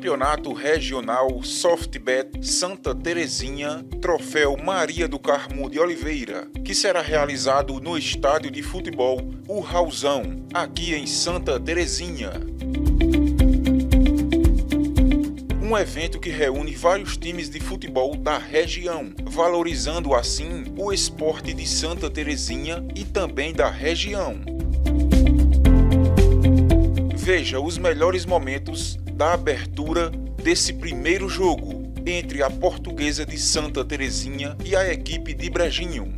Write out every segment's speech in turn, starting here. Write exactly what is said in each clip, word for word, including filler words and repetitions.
Campeonato Regional Softbet Santa Terezinha, Troféu Maria do Carmo de Oliveira, que será realizado no estádio de futebol O Rauzão, aqui em Santa Terezinha. Um evento que reúne vários times de futebol da região, valorizando assim o esporte de Santa Terezinha e também da região. Veja os melhores momentos da abertura desse primeiro jogo entre a Portuguesa de Santa Terezinha e a equipe de Brejinho.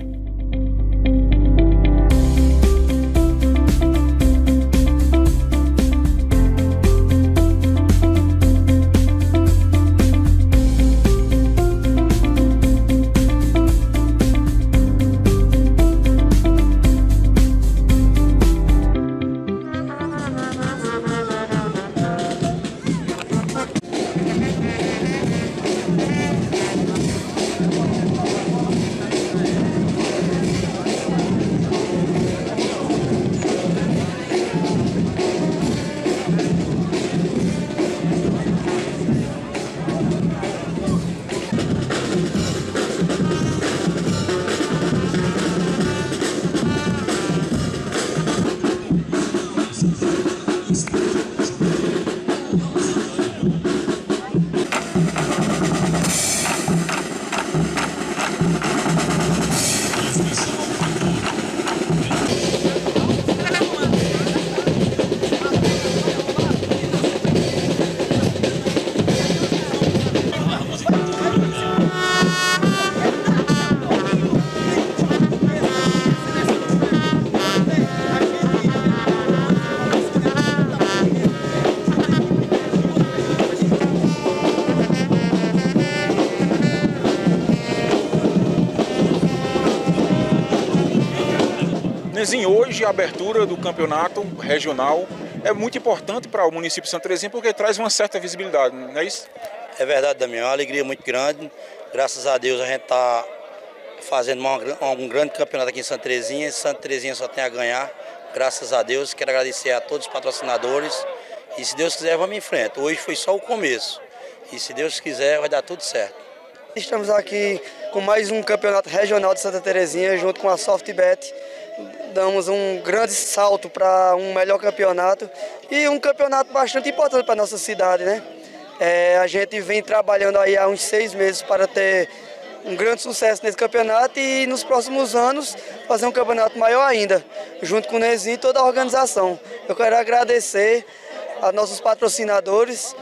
Nezinho, hoje a abertura do campeonato regional é muito importante para o município de Santa Terezinha porque traz uma certa visibilidade, não é isso? É verdade, Damião, é uma alegria muito grande. Graças a Deus a gente está fazendo uma, um grande campeonato aqui em Santa Terezinha. Santa Terezinha só tem a ganhar, graças a Deus. Quero agradecer a todos os patrocinadores e se Deus quiser vamos em frente. Hoje foi só o começo e se Deus quiser vai dar tudo certo. Estamos aqui com mais um campeonato regional de Santa Terezinha junto com a Softbet. Damos um grande salto para um melhor campeonato e um campeonato bastante importante para a nossa cidade, né? É, a gente vem trabalhando aí há uns seis meses para ter um grande sucesso nesse campeonato e nos próximos anos fazer um campeonato maior ainda, junto com o Nezinho e toda a organização. Eu quero agradecer a nossos patrocinadores,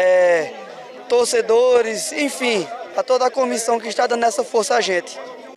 é, torcedores, enfim, a toda a comissão que está dando essa força a gente.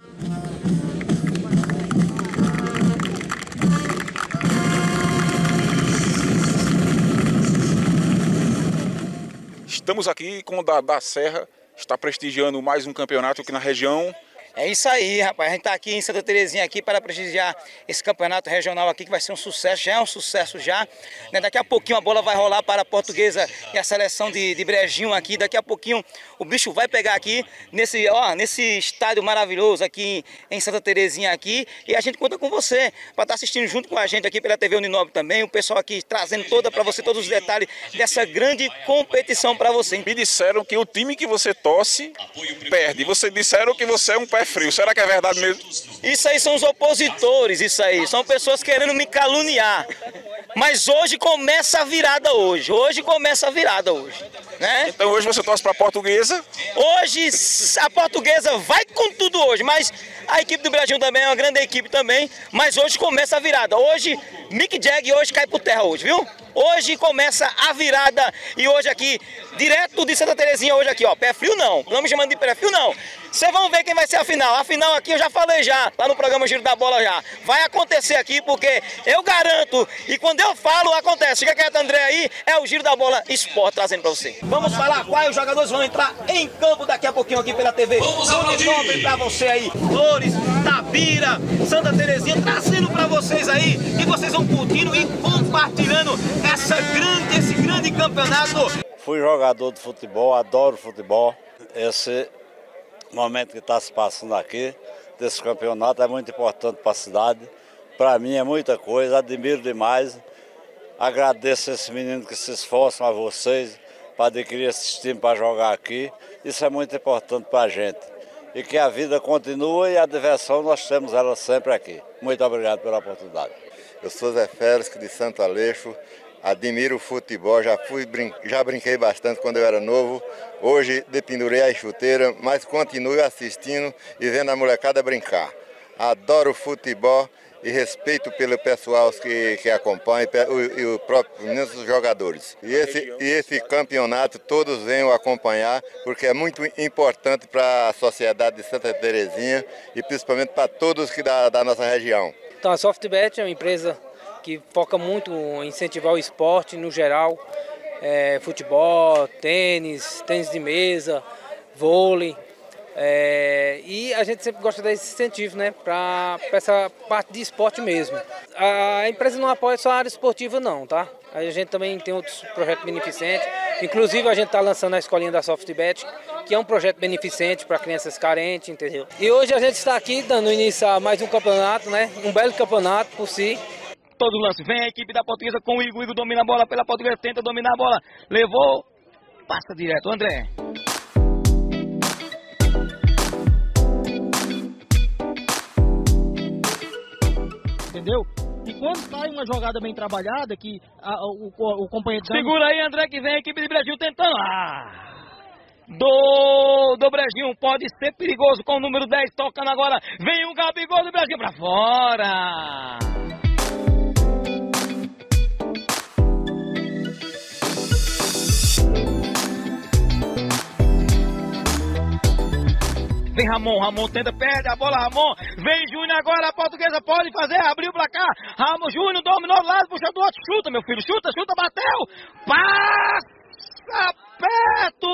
Estamos aqui com o Dadá Serra, está prestigiando mais um campeonato aqui na região. É isso aí, rapaz. A gente está aqui em Santa Terezinha aqui para prestigiar esse campeonato regional aqui, que vai ser um sucesso, já é um sucesso já. Né? Daqui a pouquinho a bola vai rolar para a Portuguesa e a seleção de, de Brejinho aqui. Daqui a pouquinho o bicho vai pegar aqui nesse, ó, nesse estádio maravilhoso aqui em Santa Terezinha aqui. E a gente conta com você para estar assistindo junto com a gente aqui pela T V Uninobre também. O pessoal aqui trazendo toda para você, todos os detalhes dessa grande competição para você. Me disseram que o time que você torce perde. Você disseram que você é um pé frio. Será que é verdade mesmo? Isso aí são os opositores, isso aí. São pessoas querendo me caluniar. Mas hoje começa a virada hoje. Hoje começa a virada hoje. Né? Então hoje você torce para a Portuguesa? Hoje a Portuguesa vai com tudo hoje, mas a equipe do Brasil também é uma grande equipe também. Mas hoje começa a virada. Hoje, Mick Jagger hoje cai por terra hoje, viu? Hoje começa a virada e hoje aqui, direto de Santa Terezinha, hoje aqui, ó, pé frio não, não me chamando de pé frio não. Vocês vão ver quem vai ser a final. A final aqui eu já falei já, lá no programa Giro da Bola já. Vai acontecer aqui porque eu garanto, e quando eu falo, acontece. Fica quieto, André, aí, é o Giro da Bola Esporte trazendo pra você. Vamos falar quais os jogadores vão entrar em campo daqui a pouquinho aqui pela T V. Uninobre pra você aí, Flores, Tabira, Santa Terezinha, trazendo pra vocês aí. E vocês vão curtindo e compartilhando essa grande, esse grande campeonato. Fui jogador de futebol, adoro futebol. Esse momento que está se passando aqui, desse campeonato, é muito importante para a cidade. Para mim é muita coisa, admiro demais. Agradeço a esses meninos que se esforçam, a vocês, para adquirir esse time para jogar aqui. Isso é muito importante para a gente. E que a vida continue e a diversão nós temos ela sempre aqui. Muito obrigado pela oportunidade. Eu sou Zé Félix, de Santo Aleixo. Admiro o futebol, já, fui, brin... já brinquei bastante quando eu era novo. Hoje dependurei a chuteira, mas continuo assistindo e vendo a molecada brincar. Adoro o futebol e respeito pelo pessoal que, que acompanha e o próprio os jogadores. E esse, e esse campeonato todos venham acompanhar, porque é muito importante para a sociedade de Santa Terezinha e principalmente para todos que da, da nossa região. Então a SoftBet é uma empresa que foca muito em incentivar o esporte no geral, é, futebol, tênis, tênis de mesa, vôlei, é, e a gente sempre gosta desse incentivo, né, para essa parte de esporte mesmo. A empresa não apoia só a área esportiva não, tá? A gente também tem outros projetos beneficentes, inclusive a gente está lançando a escolinha da SoftBet, que é um projeto beneficente para crianças carentes, entendeu? E hoje a gente está aqui dando início a mais um campeonato, né, um belo campeonato por si. Todo lance, vem a equipe da Portuguesa com o Igor, o Igor domina a bola pela Portuguesa, tenta dominar a bola, levou, passa direto, André. Entendeu? E quando sai uma jogada bem trabalhada, que a, o, o, o companheiro... Segura aí, André, que vem a equipe de Brejinho tentando, ah, do, do Brejinho, pode ser perigoso com o número dez, tocando agora, vem o Gabigol do Brejinho pra fora. Vem Ramon, Ramon tenta, perde a bola, Ramon, vem Júnior agora, a Portuguesa pode fazer, abriu o placar, Ramon, Júnior dominou do lado, puxa do outro, chuta meu filho, chuta, chuta, bateu, passa perto!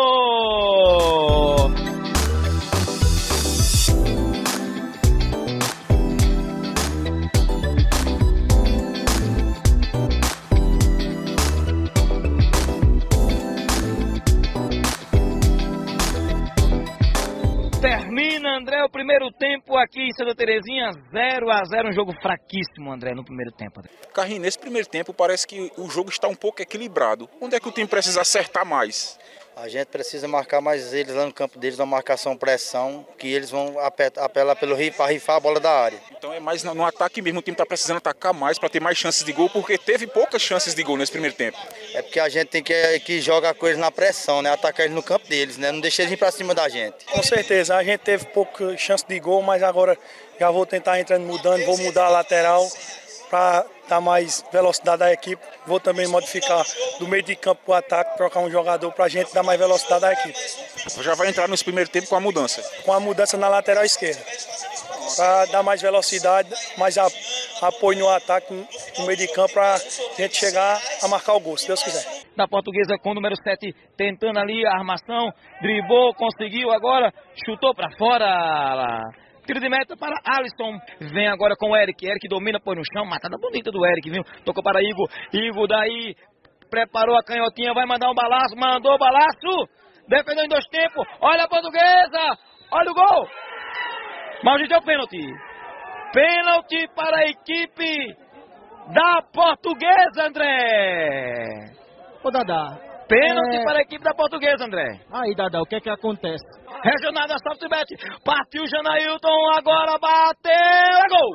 Termina, André, o primeiro tempo aqui em Santa Terezinha, zero a zero, um jogo fraquíssimo, André, no primeiro tempo. André. Carrinho, nesse primeiro tempo parece que o jogo está um pouco equilibrado. Onde é que o time precisa acertar mais? A gente precisa marcar mais eles lá no campo deles, uma marcação pressão, que eles vão apelar pelo rio para rifar a bola da área. Então é mais no ataque mesmo, o time está precisando atacar mais para ter mais chances de gol, porque teve poucas chances de gol nesse primeiro tempo. É porque a gente tem que, que jogar com eles na pressão, né? Atacar eles no campo deles, né? Não deixar eles ir para cima da gente. Com certeza, a gente teve pouca chance de gol, mas agora já vou tentar entrando mudando, vou mudar a lateral para dar mais velocidade à equipe. Vou também modificar do meio de campo para o ataque, trocar um jogador para a gente dar mais velocidade à equipe. Já vai entrar nesse primeiro tempo com a mudança? Com a mudança na lateral esquerda, para dar mais velocidade, mais a, apoio no ataque, no meio de campo, para a gente chegar a marcar o gol, se Deus quiser. Da Portuguesa com o número sete, tentando ali a armação, driblou, conseguiu agora, chutou para fora. Tiro de meta para Alisson. Vem agora com o Eric. Eric domina, põe no chão. Matada bonita do Eric, viu? Tocou para Igor. Igor daí preparou a canhotinha. Vai mandar um balaço. Mandou o balaço. Defendeu em dois tempos. Olha a Portuguesa. Olha o gol. Mas é o pênalti. Pênalti para a equipe da Portuguesa, André. Ô, Dadá. Pênalti é... para a equipe da Portuguesa, André. Aí, Dadá, o que é que acontece? Regional da SoftBet, partiu Janailton, agora bateu, é gol!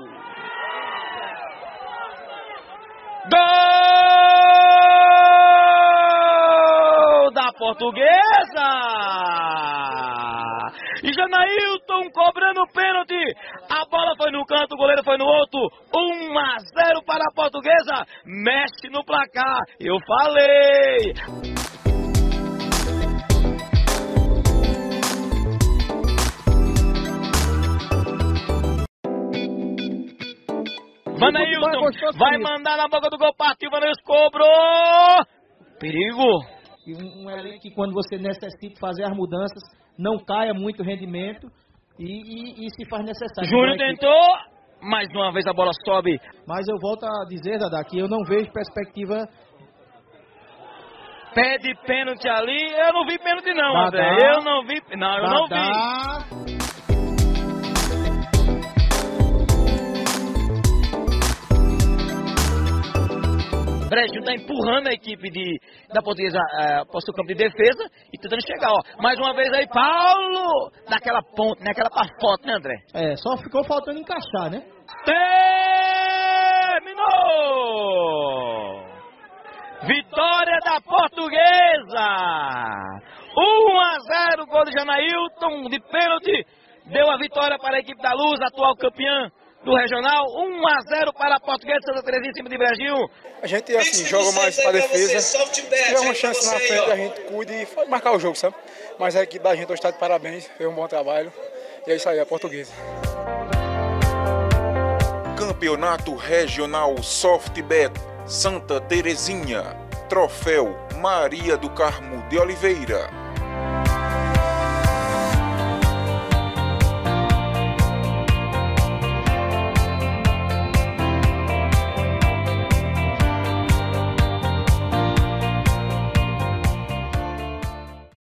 Gol da Portuguesa! E Janailton cobrando o pênalti, a bola foi no canto, o goleiro foi no outro, um a zero para a Portuguesa, mexe no placar, eu falei! Vanailton vai mandar na boca do gol, partiu, Vanailton cobrou, perigo. E um, um elenco que quando você necessita fazer as mudanças, não caia muito o rendimento e, e, e se faz necessário. Júnior tentou, mais uma vez a bola sobe. Mas eu volto a dizer, Dadá, que eu não vejo perspectiva. Pede pênalti ali, eu não vi pênalti não, Dadá, André, eu não vi, não, eu Dadá. não vi. Brejinho está empurrando a equipe de, da Portuguesa uh, para o campo de defesa e tentando chegar, ó. Mais uma vez aí, Paulo! Naquela ponta, naquela para foto, né, André? É, só ficou faltando encaixar, né? Terminou! Vitória da Portuguesa! um a zero, gol de Janailton, de pênalti, deu a vitória para a equipe da Luz, atual campeã do regional. um a zero para a Portuguesa de Santa Terezinha em cima de Brejinho. A gente assim, joga mais para defesa, se tiver uma chance na frente, a gente cuida e pode marcar o jogo, sabe? Mas a equipe da gente hoje está de parabéns, fez um bom trabalho e é isso aí, a Portuguesa. Campeonato Regional Softbet Santa Terezinha, Troféu Maria do Carmo de Oliveira.